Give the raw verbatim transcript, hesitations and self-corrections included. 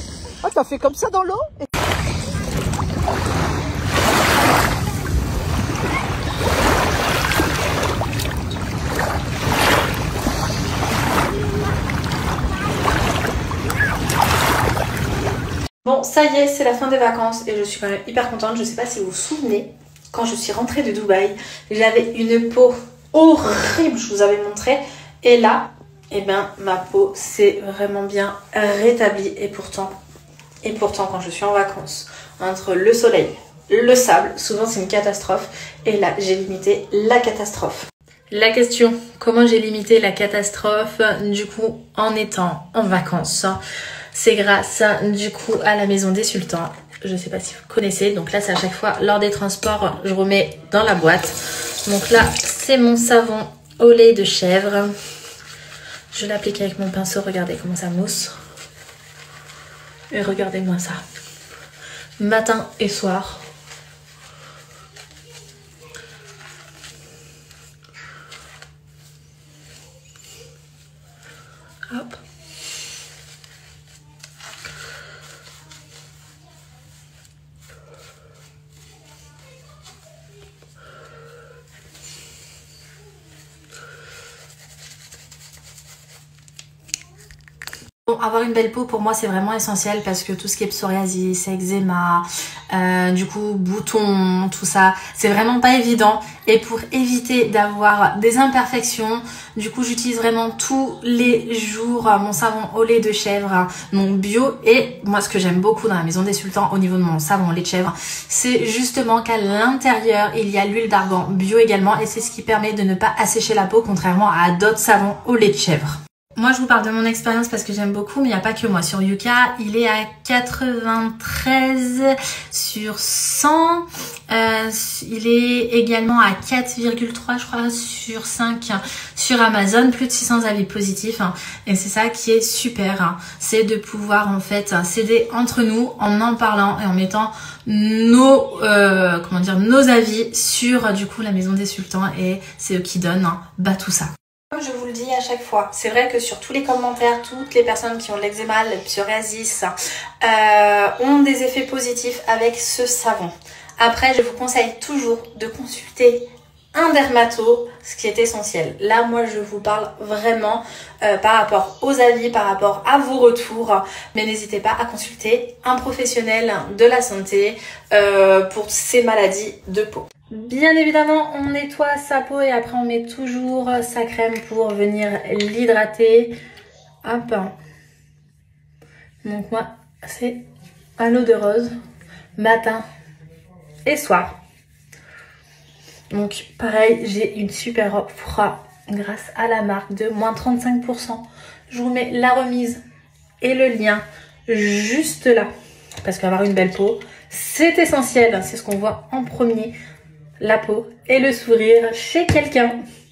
Ah, t'as fait comme ça dans l'eau? Bon, ça y est, c'est la fin des vacances et je suis quand même hyper contente. Je sais pas si vous vous souvenez, quand je suis rentrée de Dubaï, j'avais une peau horrible, je vous avais montré. Et là, eh ben, ma peau s'est vraiment bien rétablie. Et pourtant, et pourtant, quand je suis en vacances, entre le soleil, le sable, souvent c'est une catastrophe. Et là, j'ai limité la catastrophe. La question, comment j'ai limité la catastrophe du coup en étant en vacances? C'est grâce du coup à la maison des sultans. Je sais pas si vous connaissez. Donc là, c'est à chaque fois lors des transports, je remets dans la boîte. Donc là, c'est mon savon au lait de chèvre. Je l'applique avec mon pinceau. Regardez comment ça mousse. Et regardez-moi ça. Matin et soir. Hop. Bon, avoir une belle peau pour moi c'est vraiment essentiel parce que tout ce qui est psoriasis, eczéma, euh, du coup boutons, tout ça, c'est vraiment pas évident. Et pour éviter d'avoir des imperfections, du coup j'utilise vraiment tous les jours mon savon au lait de chèvre, mon bio. Et moi ce que j'aime beaucoup dans la maison des sultans au niveau de mon savon au lait de chèvre, c'est justement qu'à l'intérieur il y a l'huile d'argan bio également. Et c'est ce qui permet de ne pas assécher la peau contrairement à d'autres savons au lait de chèvre. Moi je vous parle de mon expérience parce que j'aime beaucoup, mais il n'y a pas que moi. Sur Yuka, il est à quatre-vingt-treize sur cent. Euh, il est également à quatre virgule trois je crois sur cinq sur Amazon. Plus de six cents avis positifs. Hein. Et c'est ça qui est super. Hein. C'est de pouvoir en fait s'aider entre nous en en parlant et en mettant nos, euh, comment dire, nos avis sur du coup la maison des sultans. Et c'est eux qui donnent hein, bah, tout ça. Comme je vous le dis à chaque fois, c'est vrai que sur tous les commentaires, toutes les personnes qui ont de l'eczéma, le psoriasis, euh, ont des effets positifs avec ce savon. Après, je vous conseille toujours de consulter un dermato, ce qui est essentiel. Là, moi, je vous parle vraiment euh, par rapport aux avis, par rapport à vos retours. Mais n'hésitez pas à consulter un professionnel de la santé euh, pour ces maladies de peau. Bien évidemment, on nettoie sa peau et après on met toujours sa crème pour venir l'hydrater. Hop. Donc moi, c'est à l'eau de rose, matin et soir. Donc pareil, j'ai une super offre grâce à la marque de moins trente-cinq pour cent. Je vous mets la remise et le lien juste là. Parce qu'avoir une belle peau, c'est essentiel. C'est ce qu'on voit en premier. La peau et le sourire chez quelqu'un.